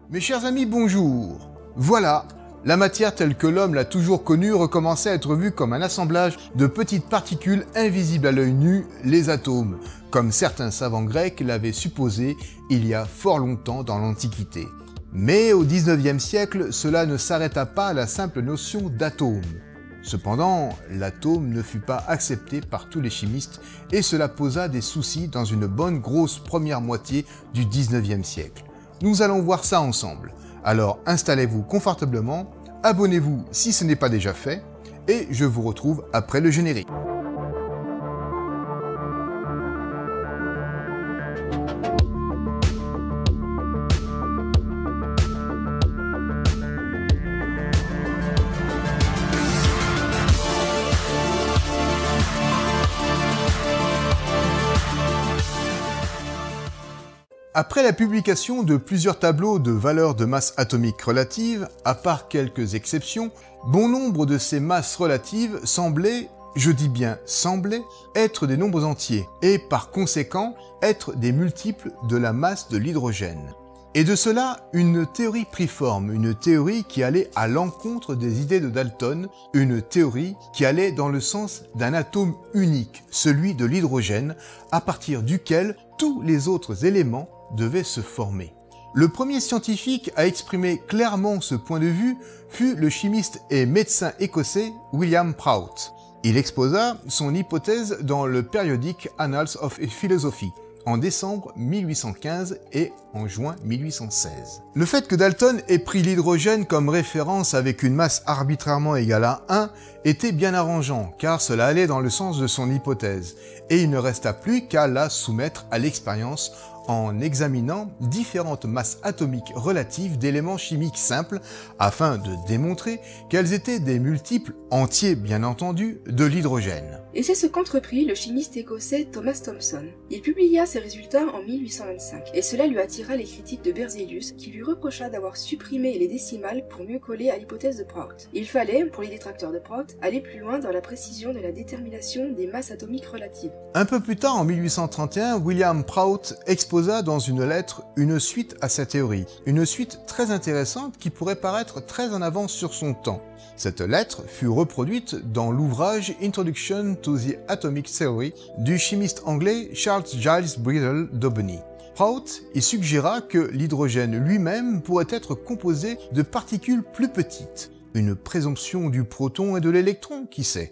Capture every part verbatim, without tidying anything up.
Mes chers amis, bonjour. Voilà, la matière telle que l'homme l'a toujours connue recommençait à être vue comme un assemblage de petites particules invisibles à l'œil nu, les atomes, comme certains savants grecs l'avaient supposé il y a fort longtemps dans l'Antiquité. Mais au dix-neuvième siècle, cela ne s'arrêta pas à la simple notion d'atome. Cependant, l'atome ne fut pas accepté par tous les chimistes et cela posa des soucis dans une bonne grosse première moitié du dix-neuvième siècle. Nous allons voir ça ensemble. Alors installez-vous confortablement, abonnez-vous si ce n'est pas déjà fait, et je vous retrouve après le générique. Après la publication de plusieurs tableaux de valeurs de masse atomique relative, à part quelques exceptions, bon nombre de ces masses relatives semblaient, je dis bien semblaient, être des nombres entiers, et par conséquent être des multiples de la masse de l'hydrogène. Et de cela, une théorie prit forme, une théorie qui allait à l'encontre des idées de Dalton, une théorie qui allait dans le sens d'un atome unique, celui de l'hydrogène, à partir duquel tous les autres éléments devait se former. Le premier scientifique à exprimer clairement ce point de vue fut le chimiste et médecin écossais William Prout. Il exposa son hypothèse dans le périodique Annals of Philosophy en décembre mille huit cent quinze et en juin mille huit cent seize. Le fait que Dalton ait pris l'hydrogène comme référence avec une masse arbitrairement égale à un était bien arrangeant, car cela allait dans le sens de son hypothèse, et il ne resta plus qu'à la soumettre à l'expérience en examinant différentes masses atomiques relatives d'éléments chimiques simples afin de démontrer qu'elles étaient des multiples, entiers bien entendu, de l'hydrogène. Et c'est ce qu'entreprit le chimiste écossais Thomas Thomson. Il publia ses résultats en mille huit cent vingt-cinq, et cela lui attira les critiques de Berzelius qui lui reprocha d'avoir supprimé les décimales pour mieux coller à l'hypothèse de Prout. Il fallait, pour les détracteurs de Prout, aller plus loin dans la précision de la détermination des masses atomiques relatives. Un peu plus tard, en mille huit cent trente et un, William Prout exposa dans une lettre une suite à sa théorie, une suite très intéressante qui pourrait paraître très en avance sur son temps. Cette lettre fut reproduite dans l'ouvrage Introduction to the Atomic Theory du chimiste anglais Charles Giles Brittle d'Aubigny. Prout y suggéra que l'hydrogène lui-même pourrait être composé de particules plus petites, une présomption du proton et de l'électron, qui sait.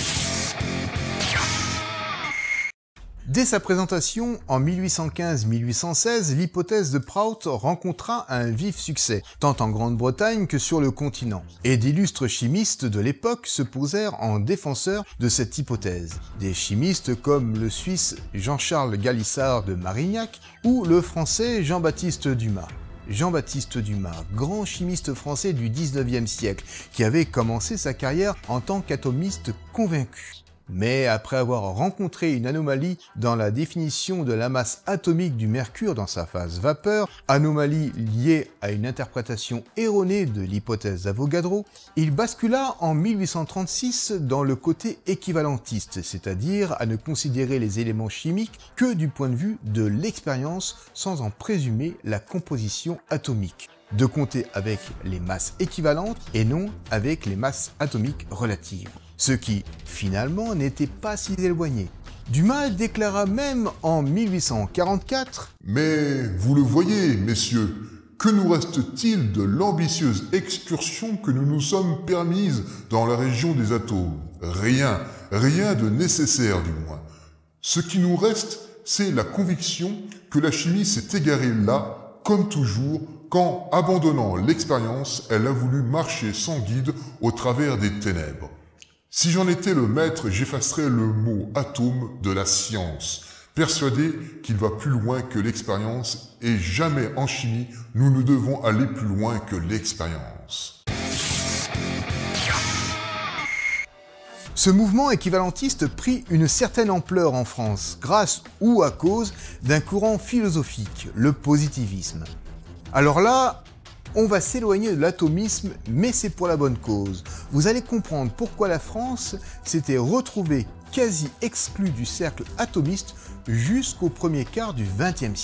Dès sa présentation en mille huit cent quinze mille huit cent seize, l'hypothèse de Prout rencontra un vif succès, tant en Grande-Bretagne que sur le continent, et d'illustres chimistes de l'époque se posèrent en défenseurs de cette hypothèse. Des chimistes comme le Suisse Jean-Charles Galissard de Marignac ou le Français Jean-Baptiste Dumas. Jean-Baptiste Dumas, grand chimiste français du dix-neuvième siècle, qui avait commencé sa carrière en tant qu'atomiste convaincu. Mais après avoir rencontré une anomalie dans la définition de la masse atomique du mercure dans sa phase vapeur, anomalie liée à une interprétation erronée de l'hypothèse d'Avogadro, il bascula en mille huit cent trente-six dans le côté équivalentiste, c'est-à-dire à ne considérer les éléments chimiques que du point de vue de l'expérience sans en présumer la composition atomique, de compter avec les masses équivalentes et non avec les masses atomiques relatives. Ce qui, finalement, n'était pas si éloigné. Dumas déclara même en mille huit cent quarante-quatre « Mais vous le voyez, messieurs, que nous reste-t-il de l'ambitieuse excursion que nous nous sommes permise dans la région des atomes? Rien, rien de nécessaire du moins. Ce qui nous reste, c'est la conviction que la chimie s'est égarée là, comme toujours, quand, abandonnant l'expérience, elle a voulu marcher sans guide au travers des ténèbres. Si j'en étais le maître, j'effacerais le mot atome de la science, persuadé qu'il va plus loin que l'expérience, et jamais en chimie nous ne devons aller plus loin que l'expérience. » Ce mouvement équivalentiste prit une certaine ampleur en France, grâce ou à cause d'un courant philosophique, le positivisme. Alors là, on va s'éloigner de l'atomisme, mais c'est pour la bonne cause. Vous allez comprendre pourquoi la France s'était retrouvée quasi exclue du cercle atomiste jusqu'au premier quart du vingtième siècle.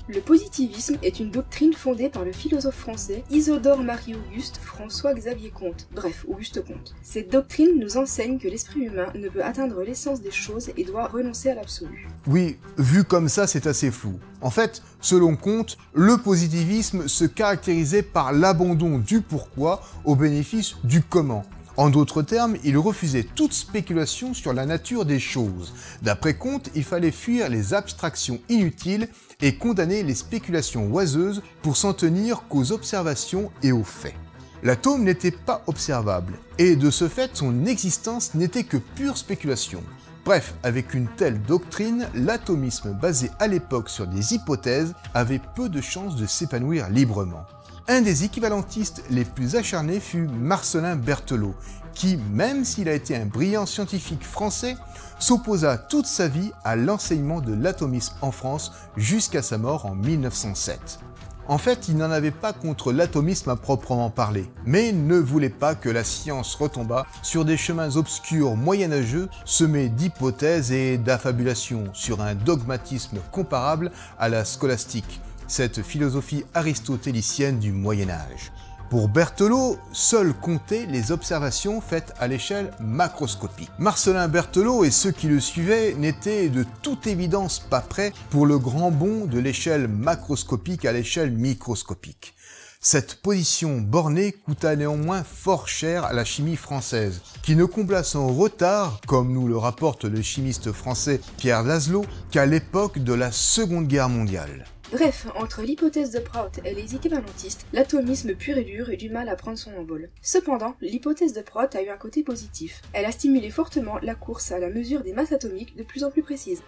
Le positivisme est une doctrine fondée par le philosophe français Isidore Marie-Auguste François-Xavier Comte, bref, Auguste Comte. Cette doctrine nous enseigne que l'esprit humain ne peut atteindre l'essence des choses et doit renoncer à l'absolu. Oui, vu comme ça, c'est assez flou. En fait, selon Comte, le positivisme se caractérisait par l'abandon du pourquoi au bénéfice du comment. En d'autres termes, il refusait toute spéculation sur la nature des choses. D'après Comte, il fallait fuir les abstractions inutiles et condamner les spéculations oiseuses pour s'en tenir qu'aux observations et aux faits. L'atome n'était pas observable, et de ce fait, son existence n'était que pure spéculation. Bref, avec une telle doctrine, l'atomisme basé à l'époque sur des hypothèses avait peu de chances de s'épanouir librement. Un des équivalentistes les plus acharnés fut Marcellin Berthelot, qui, même s'il a été un brillant scientifique français, s'opposa toute sa vie à l'enseignement de l'atomisme en France jusqu'à sa mort en mille neuf cent sept. En fait, il n'en avait pas contre l'atomisme à proprement parler, mais ne voulait pas que la science retombât sur des chemins obscurs moyenâgeux semés d'hypothèses et d'affabulations sur un dogmatisme comparable à la scolastique, cette philosophie aristotélicienne du Moyen-Âge. Pour Berthelot, seules comptaient les observations faites à l'échelle macroscopique. Marcellin Berthelot et ceux qui le suivaient n'étaient de toute évidence pas prêts pour le grand bond de l'échelle macroscopique à l'échelle microscopique. Cette position bornée coûta néanmoins fort cher à la chimie française, qui ne combla son retard, comme nous le rapporte le chimiste français Pierre Laszlo, qu'à l'époque de la Seconde Guerre mondiale. Bref, entre l'hypothèse de Prout et les équivalentistes, l'atomisme pur et dur eut du mal à prendre son envol. Cependant, l'hypothèse de Prout a eu un côté positif. Elle a stimulé fortement la course à la mesure des masses atomiques de plus en plus précises.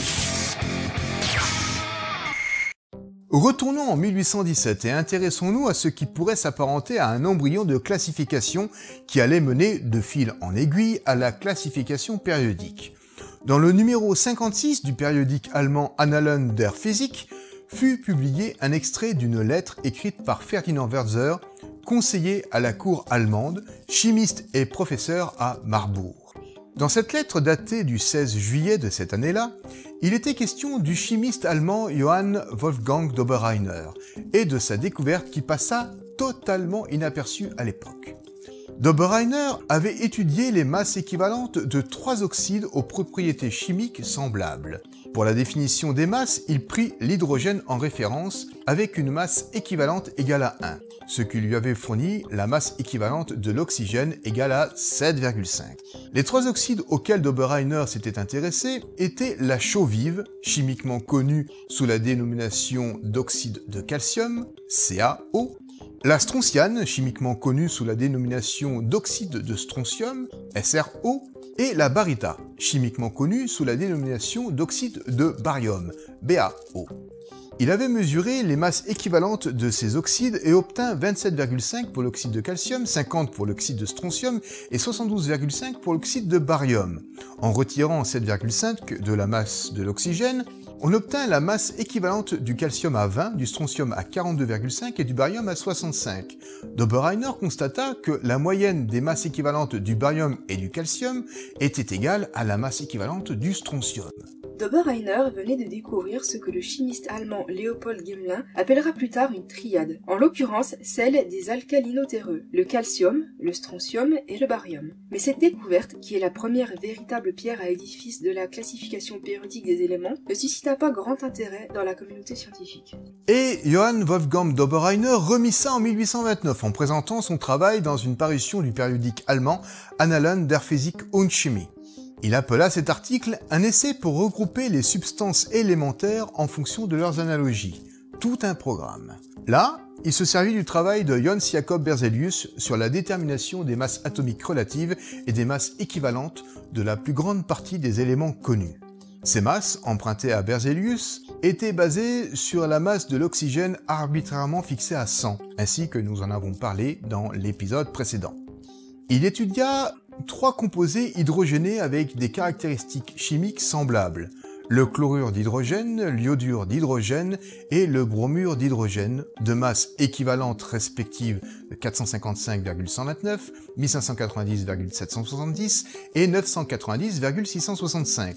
Retournons en mille huit cent dix-sept et intéressons-nous à ce qui pourrait s'apparenter à un embryon de classification qui allait mener de fil en aiguille à la classification périodique. Dans le numéro cinquante-six du périodique allemand Annalen der Physik, fut publié un extrait d'une lettre écrite par Ferdinand Wörther, conseiller à la cour allemande, chimiste et professeur à Marbourg. Dans cette lettre datée du seize juillet de cette année-là, il était question du chimiste allemand Johann Wolfgang d'Oberreiner et de sa découverte qui passa totalement inaperçue à l'époque. D'Oberreiner avait étudié les masses équivalentes de trois oxydes aux propriétés chimiques semblables. Pour la définition des masses, il prit l'hydrogène en référence avec une masse équivalente égale à un, ce qui lui avait fourni la masse équivalente de l'oxygène égale à sept virgule cinq. Les trois oxydes auxquels d'Oberreiner s'était intéressé étaient la chaux vive, chimiquement connue sous la dénomination d'oxyde de calcium, C a O, la strontiane, chimiquement connue sous la dénomination d'oxyde de strontium, S r O, et la baryta, chimiquement connue sous la dénomination d'oxyde de barium, B a O. Il avait mesuré les masses équivalentes de ces oxydes et obtint vingt-sept virgule cinq pour l'oxyde de calcium, cinquante pour l'oxyde de strontium et soixante-douze virgule cinq pour l'oxyde de barium. En retirant sept virgule cinq de la masse de l'oxygène, on obtint la masse équivalente du calcium à vingt, du strontium à quarante-deux virgule cinq et du barium à soixante-cinq. D'Oberreiner constata que la moyenne des masses équivalentes du barium et du calcium était égale à la masse équivalente du strontium. D'Oberreiner venait de découvrir ce que le chimiste allemand Leopold Gmelin appellera plus tard une triade, en l'occurrence celle des alcalinoterreux, le calcium, le strontium et le barium. Mais cette découverte, qui est la première véritable pierre à l'édifice de la classification périodique des éléments, ne suscita pas grand intérêt dans la communauté scientifique. Et Johann Wolfgang d'Oberreiner remit ça en mille huit cent vingt-neuf en présentant son travail dans une parution du périodique allemand Annalen der Physik und Chemie. Il appela cet article un essai pour regrouper les substances élémentaires en fonction de leurs analogies. Tout un programme. Là, il se servit du travail de Jöns Jakob Berzelius sur la détermination des masses atomiques relatives et des masses équivalentes de la plus grande partie des éléments connus. Ces masses, empruntées à Berzelius, étaient basées sur la masse de l'oxygène arbitrairement fixée à cent, ainsi que nous en avons parlé dans l'épisode précédent. Il étudia trois composés hydrogénés avec des caractéristiques chimiques semblables, le chlorure d'hydrogène, l'iodure d'hydrogène et le bromure d'hydrogène, de masse équivalente respective de quatre cent cinquante-cinq virgule cent vingt-neuf, mille cinq cent quatre-vingt-dix virgule sept cent soixante-dix et neuf cent quatre-vingt-dix virgule six cent soixante-cinq.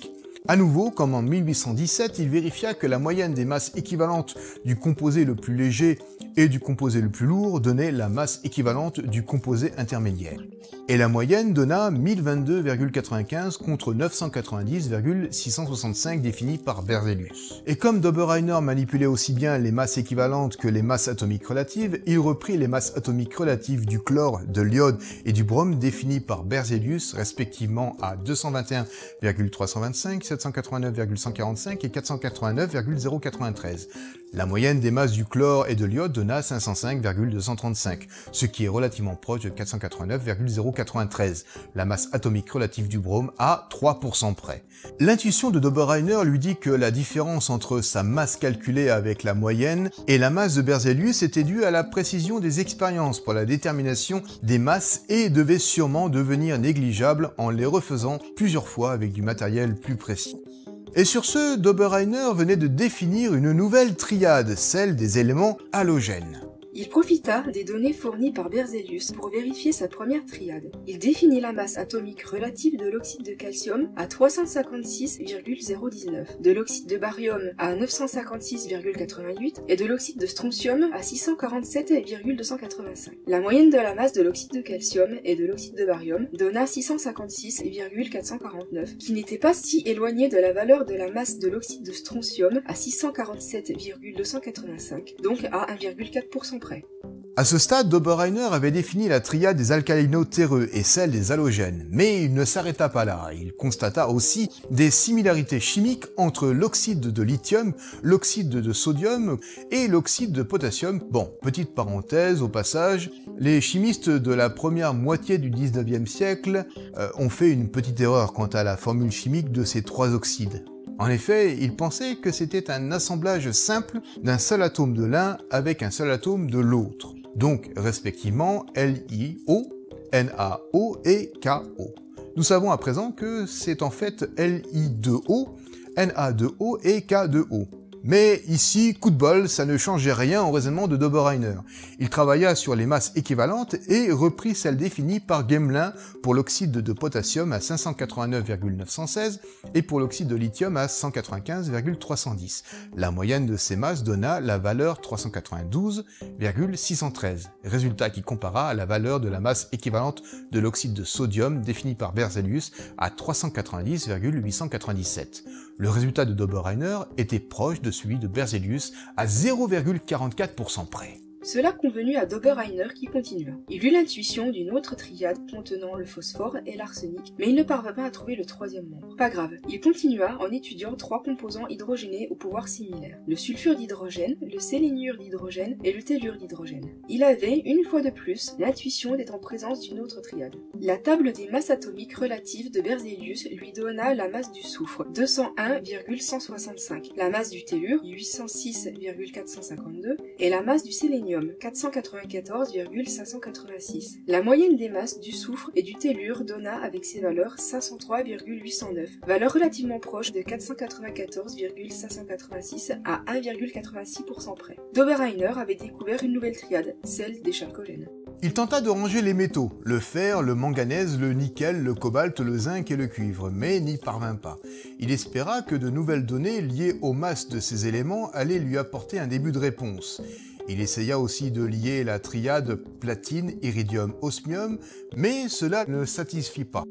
À nouveau, comme en mille huit cent dix-sept, il vérifia que la moyenne des masses équivalentes du composé le plus léger et du composé le plus lourd donnait la masse équivalente du composé intermédiaire. Et la moyenne donna mille vingt-deux virgule quatre-vingt-quinze contre neuf cent quatre-vingt-dix virgule six cent soixante-cinq définis par Berzelius. Et comme Dobereiner manipulait aussi bien les masses équivalentes que les masses atomiques relatives, il reprit les masses atomiques relatives du chlore, de l'iode et du brome définies par Berzelius respectivement à deux cent vingt et un virgule trois cent vingt-cinq, sept cent quatre-vingt-neuf virgule cent quarante-cinq et quatre cent quatre-vingt-neuf virgule zéro cent quatre-vingt-treize. La moyenne des masses du chlore et de l'iode donna cinq cent cinq virgule deux cent trente-cinq, ce qui est relativement proche de quatre cent quatre-vingt-neuf virgule zéro cent quatre-vingt-treize, la masse atomique relative du brome à trois pour cent près. L'intuition de Dobereiner lui dit que la différence entre sa masse calculée avec la moyenne et la masse de Berzelius était due à la précision des expériences pour la détermination des masses et devait sûrement devenir négligeable en les refaisant plusieurs fois avec du matériel plus précis. Et sur ce, Dobereiner venait de définir une nouvelle triade, celle des éléments halogènes. Il profita des données fournies par Berzelius pour vérifier sa première triade. Il définit la masse atomique relative de l'oxyde de calcium à trois cent cinquante-six virgule zéro dix-neuf, de l'oxyde de barium à neuf cent cinquante-six virgule quatre-vingt-huit et de l'oxyde de strontium à six cent quarante-sept virgule deux cent quatre-vingt-cinq. La moyenne de la masse de l'oxyde de calcium et de l'oxyde de barium donna six cent cinquante-six virgule quatre cent quarante-neuf, qui n'était pas si éloigné de la valeur de la masse de l'oxyde de strontium à six cent quarante-sept virgule deux cent quatre-vingt-cinq, donc à un virgule quatre pour cent près. À ce stade, Dobereiner avait défini la triade des alcalino-terreux et celle des halogènes, mais il ne s'arrêta pas là. Il constata aussi des similarités chimiques entre l'oxyde de lithium, l'oxyde de sodium et l'oxyde de potassium. Bon, petite parenthèse au passage, les chimistes de la première moitié du dix-neuvième siècle euh, ont fait une petite erreur quant à la formule chimique de ces trois oxydes. En effet, ils pensaient que c'était un assemblage simple d'un seul atome de l'un avec un seul atome de l'autre. Donc, respectivement, L I O, N A O et K O. Nous savons à présent que c'est en fait L I deux O, N A deux O et K deux O. Mais ici, coup de bol, ça ne changeait rien au raisonnement de Dobereiner. Il travailla sur les masses équivalentes et reprit celles définies par Gmelin pour l'oxyde de potassium à cinq cent quatre-vingt-neuf virgule neuf cent seize et pour l'oxyde de lithium à cent quatre-vingt-quinze virgule trois cent dix. La moyenne de ces masses donna la valeur trois cent quatre-vingt-douze virgule six cent treize, résultat qui compara à la valeur de la masse équivalente de l'oxyde de sodium définie par Berzelius à trois cent quatre-vingt-dix virgule huit cent quatre-vingt-dix-sept. Le résultat de Dobereiner était proche de celui de Berzelius à zéro virgule quarante-quatre pour cent près. Cela convenu à Dobereiner qui continua. Il eut l'intuition d'une autre triade contenant le phosphore et l'arsenic, mais il ne parvint pas à trouver le troisième membre. Pas grave, il continua en étudiant trois composants hydrogénés au pouvoir similaire, le sulfure d'hydrogène, le séléniure d'hydrogène et le tellure d'hydrogène. Il avait, une fois de plus, l'intuition d'être en présence d'une autre triade. La table des masses atomiques relatives de Berzelius lui donna la masse du soufre, deux cent un virgule cent soixante-cinq, la masse du tellure, huit cent six virgule quatre cent cinquante-deux, et la masse du sélénium, quatre cent quatre-vingt-quatorze virgule cinq cent quatre-vingt-six. La moyenne des masses du soufre et du tellure donna avec ces valeurs cinq cent trois virgule huit cent neuf, valeur relativement proche de quatre cent quatre-vingt-quatorze virgule cinq cent quatre-vingt-six à un virgule quatre-vingt-six pour cent près. Dobereiner avait découvert une nouvelle triade, celle des chalcogènes. Il tenta de ranger les métaux, le fer, le manganèse, le nickel, le cobalt, le zinc et le cuivre, mais n'y parvint pas. Il espéra que de nouvelles données liées aux masses de ces éléments allaient lui apporter un début de réponse. Il essaya aussi de lier la triade platine, iridium, osmium, mais cela ne satisfit pas.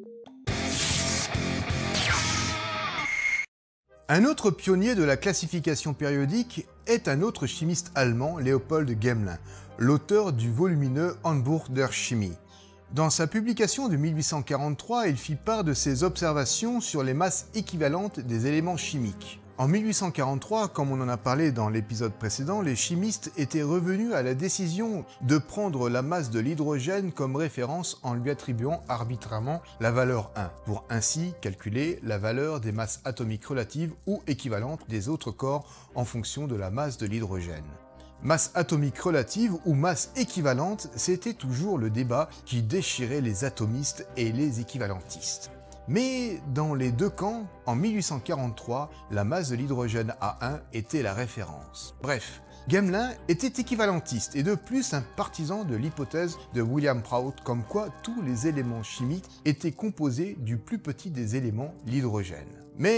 Un autre pionnier de la classification périodique est un autre chimiste allemand, Leopold Gmelin, l'auteur du volumineux Handbuch der Chemie. Dans sa publication de mille huit cent quarante-trois, il fit part de ses observations sur les masses équivalentes des éléments chimiques. En mille huit cent quarante-trois, comme on en a parlé dans l'épisode précédent, les chimistes étaient revenus à la décision de prendre la masse de l'hydrogène comme référence en lui attribuant arbitrairement la valeur un, pour ainsi calculer la valeur des masses atomiques relatives ou équivalentes des autres corps en fonction de la masse de l'hydrogène. Masse atomique relative ou masse équivalente, c'était toujours le débat qui déchirait les atomistes et les équivalentistes. Mais dans les deux camps, en mille huit cent quarante-trois, la masse de l'hydrogène A un était la référence. Bref, Gmelin était équivalentiste et de plus un partisan de l'hypothèse de William Prout comme quoi tous les éléments chimiques étaient composés du plus petit des éléments, l'hydrogène. Mais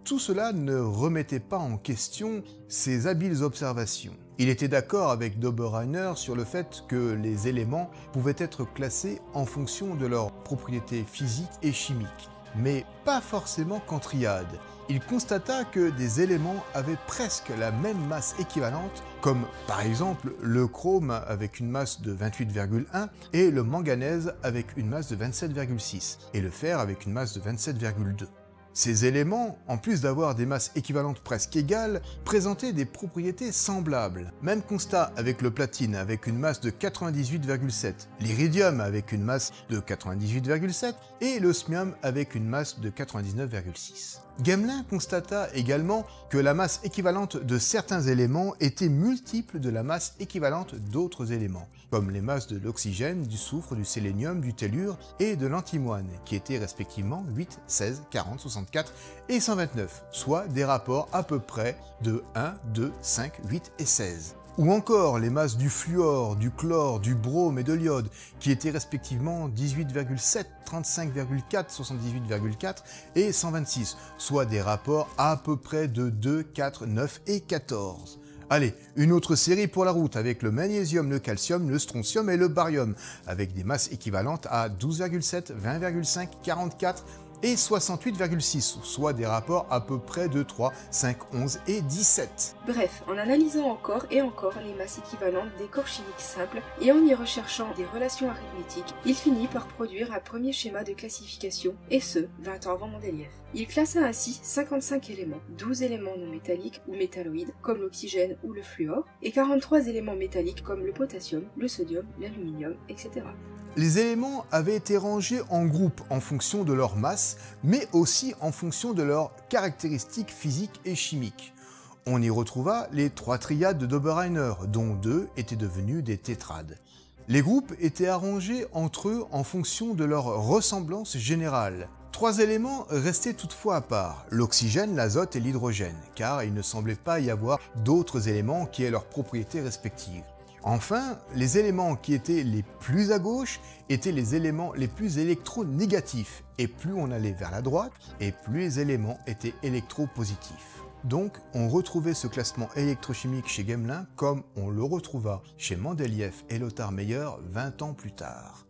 tout cela ne remettait pas en question ses habiles observations. Il était d'accord avec Dobereiner sur le fait que les éléments pouvaient être classés en fonction de leurs propriétés physiques et chimiques, mais pas forcément qu'en triade. Il constata que des éléments avaient presque la même masse équivalente, comme par exemple le chrome avec une masse de vingt-huit virgule un et le manganèse avec une masse de vingt-sept virgule six et le fer avec une masse de vingt-sept virgule deux. Ces éléments, en plus d'avoir des masses équivalentes presque égales, présentaient des propriétés semblables. Même constat avec le platine avec une masse de quatre-vingt-dix-huit virgule sept, l'iridium avec une masse de quatre-vingt-dix-huit virgule sept et l'osmium avec une masse de quatre-vingt-dix-neuf virgule six. Gmelin constata également que la masse équivalente de certains éléments était multiple de la masse équivalente d'autres éléments, comme les masses de l'oxygène, du soufre, du sélénium, du tellure et de l'antimoine, qui étaient respectivement huit, seize, quarante, soixante-quatre et cent vingt-neuf, soit des rapports à peu près de un, deux, cinq, huit et seize. Ou encore les masses du fluor, du chlore, du brome et de l'iode, qui étaient respectivement dix-huit virgule sept, trente-cinq virgule quatre, soixante-dix-huit virgule quatre et cent vingt-six, soit des rapports à peu près de deux, quatre, neuf et quatorze. Allez, une autre série pour la route avec le magnésium, le calcium, le strontium et le barium, avec des masses équivalentes à douze virgule sept, vingt virgule cinq, quarante-quatre et soixante-huit virgule six, soit des rapports à peu près de trois, cinq, onze et dix-sept. Bref, en analysant encore et encore les masses équivalentes des corps chimiques simples et en y recherchant des relations arithmétiques, il finit par produire un premier schéma de classification, et ce, vingt ans avant Mendeleïev. Il classa ainsi cinquante-cinq éléments, douze éléments non métalliques ou métalloïdes comme l'oxygène ou le fluor, et quarante-trois éléments métalliques comme le potassium, le sodium, l'aluminium, et cetera. Les éléments avaient été rangés en groupes en fonction de leur masse, mais aussi en fonction de leurs caractéristiques physiques et chimiques. On y retrouva les trois triades de Dobereiner, dont deux étaient devenus des tétrades. Les groupes étaient arrangés entre eux en fonction de leur ressemblance générale. Trois éléments restaient toutefois à part, l'oxygène, l'azote et l'hydrogène, car il ne semblait pas y avoir d'autres éléments qui aient leurs propriétés respectives. Enfin, les éléments qui étaient les plus à gauche étaient les éléments les plus électronégatifs, et plus on allait vers la droite, et plus les éléments étaient électropositifs. Donc, on retrouvait ce classement électrochimique chez Gmelin comme on le retrouva chez Mendeleïev et Lothar Meyer vingt ans plus tard.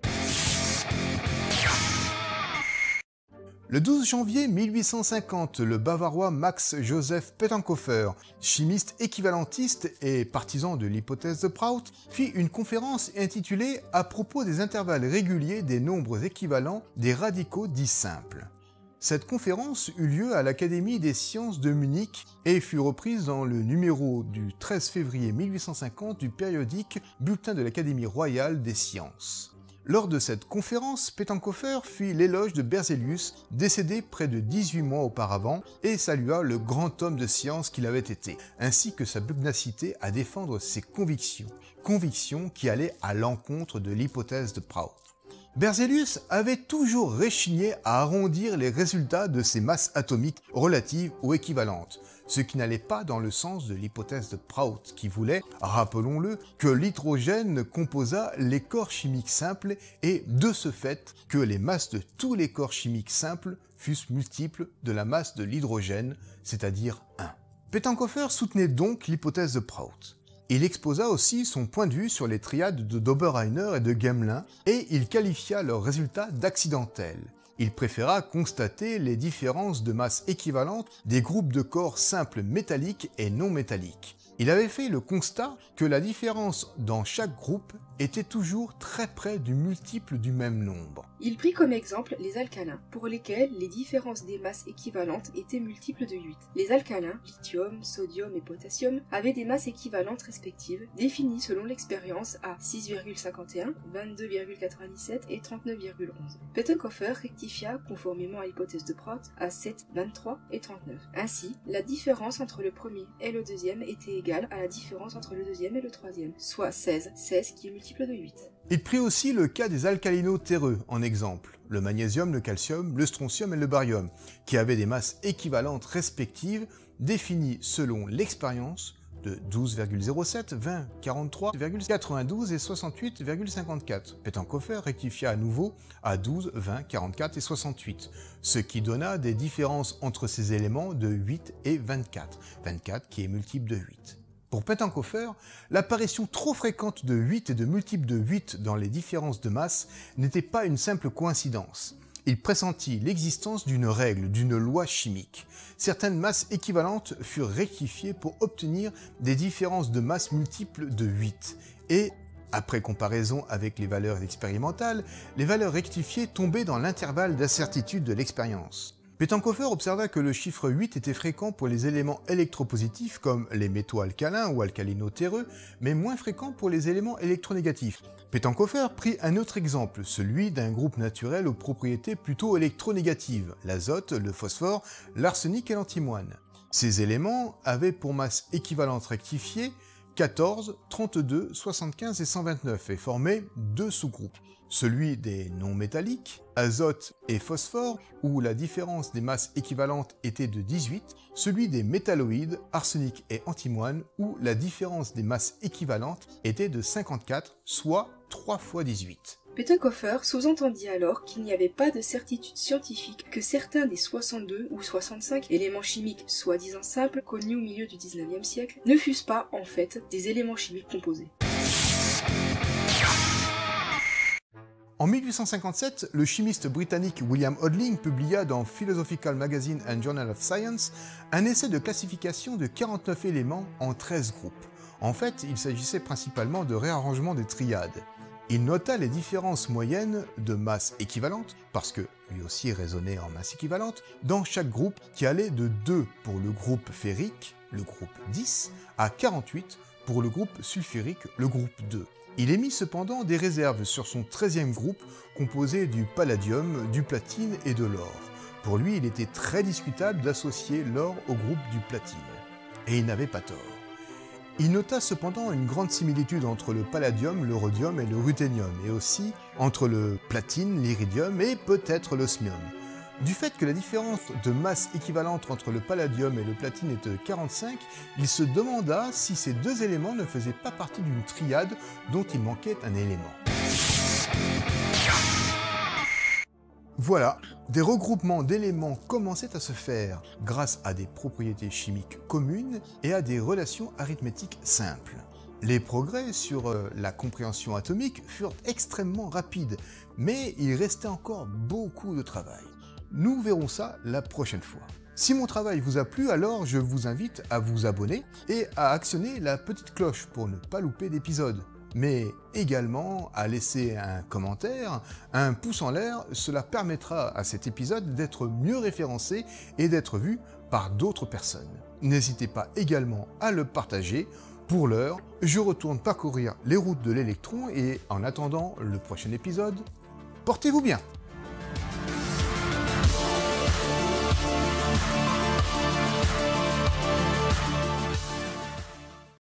Le douze janvier mille huit cent cinquante, le Bavarois Max Joseph Pettenkofer, chimiste équivalentiste et partisan de l'hypothèse de Prout, fit une conférence intitulée « À propos des intervalles réguliers des nombres équivalents des radicaux dits simples ». Cette conférence eut lieu à l'Académie des sciences de Munich et fut reprise dans le numéro du treize février mille huit cent cinquante du périodique Bulletin de l'Académie royale des sciences. Lors de cette conférence, Pettenkofer fit l'éloge de Berzelius, décédé près de dix-huit mois auparavant, et salua le grand homme de science qu'il avait été, ainsi que sa pugnacité à défendre ses convictions, convictions qui allaient à l'encontre de l'hypothèse de Prout. Berzelius avait toujours réchigné à arrondir les résultats de ces masses atomiques relatives ou équivalentes, ce qui n'allait pas dans le sens de l'hypothèse de Prout qui voulait, rappelons-le, que l'hydrogène composât les corps chimiques simples et, de ce fait, que les masses de tous les corps chimiques simples fussent multiples de la masse de l'hydrogène, c'est-à-dire un. Pettenkofer soutenait donc l'hypothèse de Prout. Il exposa aussi son point de vue sur les triades de Dobereiner et de Gmelin, et il qualifia leurs résultats d'accidentels. Il préféra constater les différences de masse équivalentes des groupes de corps simples métalliques et non métalliques. Il avait fait le constat que la différence dans chaque groupe était toujours très près du multiple du même nombre. Il prit comme exemple les alcalins, pour lesquels les différences des masses équivalentes étaient multiples de huit. Les alcalins, lithium, sodium et potassium, avaient des masses équivalentes respectives, définies selon l'expérience à six virgule cinquante et un, vingt-deux virgule quatre-vingt-dix-sept et trente-neuf virgule onze. Pettenkofer rectifia, conformément à l'hypothèse de Prout, à sept, vingt-trois et trente-neuf. Ainsi, la différence entre le premier et le deuxième était égale à la différence entre le deuxième et le troisième, soit seize, seize qui est multiple de huit. Il prit aussi le cas des alcalinaux terreux en exemple, le magnésium, le calcium, le strontium et le barium, qui avaient des masses équivalentes respectives définies selon l'expérience de douze virgule zéro sept, vingt, quarante-trois virgule quatre-vingt-douze et soixante-huit virgule cinquante-quatre. Pettenkofer rectifia à nouveau à douze, vingt, quarante-quatre et soixante-huit, ce qui donna des différences entre ces éléments de huit et vingt-quatre, vingt-quatre qui est multiple de huit. Pour Pettenkofer, l'apparition trop fréquente de huit et de multiples de huit dans les différences de masse n'était pas une simple coïncidence. Il pressentit l'existence d'une règle, d'une loi chimique. Certaines masses équivalentes furent rectifiées pour obtenir des différences de masse multiples de huit. Et, après comparaison avec les valeurs expérimentales, les valeurs rectifiées tombaient dans l'intervalle d'incertitude de l'expérience. Pettenkofer observa que le chiffre huit était fréquent pour les éléments électropositifs comme les métaux alcalins ou alcalino-terreux, mais moins fréquent pour les éléments électronégatifs. Pettenkofer prit un autre exemple, celui d'un groupe naturel aux propriétés plutôt électronégatives, l'azote, le phosphore, l'arsenic et l'antimoine. Ces éléments avaient pour masse équivalente rectifiée quatorze, trente-deux, soixante-quinze et cent vingt-neuf et formaient deux sous-groupes. Celui des non-métalliques, azote et phosphore, où la différence des masses équivalentes était de dix-huit, celui des métalloïdes, arsenic et antimoine, où la différence des masses équivalentes était de cinquante-quatre, soit trois fois dix-huit. Pettenkofer sous-entendit alors qu'il n'y avait pas de certitude scientifique que certains des soixante-deux ou soixante-cinq éléments chimiques soi-disant simples connus au milieu du dix-neuvième siècle ne fussent pas, en fait, des éléments chimiques composés. En mille huit cent cinquante-sept, le chimiste britannique William Hodling publia dans Philosophical Magazine and Journal of Science un essai de classification de quarante-neuf éléments en treize groupes. En fait, il s'agissait principalement de réarrangement des triades. Il nota les différences moyennes de masse équivalente, parce que lui aussi raisonnait en masse équivalente, dans chaque groupe qui allait de deux pour le groupe ferrique, le groupe dix, à quarante-huit pour le groupe sulfurique, le groupe deux. Il émit cependant des réserves sur son treizième groupe composé du palladium, du platine et de l'or. Pour lui, il était très discutable d'associer l'or au groupe du platine. Et il n'avait pas tort. Il nota cependant une grande similitude entre le palladium, le rhodium et le ruthénium, et aussi entre le platine, l'iridium et peut-être l'osmium. Du fait que la différence de masse équivalente entre le palladium et le platine est de quarante-cinq, il se demanda si ces deux éléments ne faisaient pas partie d'une triade dont il manquait un élément. Voilà, des regroupements d'éléments commençaient à se faire grâce à des propriétés chimiques communes et à des relations arithmétiques simples. Les progrès sur euh, la compréhension atomique furent extrêmement rapides, mais il restait encore beaucoup de travail. Nous verrons ça la prochaine fois. Si mon travail vous a plu, alors je vous invite à vous abonner et à actionner la petite cloche pour ne pas louper d'épisodes. Mais également à laisser un commentaire, un pouce en l'air, cela permettra à cet épisode d'être mieux référencé et d'être vu par d'autres personnes. N'hésitez pas également à le partager. Pour l'heure, je retourne parcourir les routes de l'électron et en attendant le prochain épisode, portez-vous bien!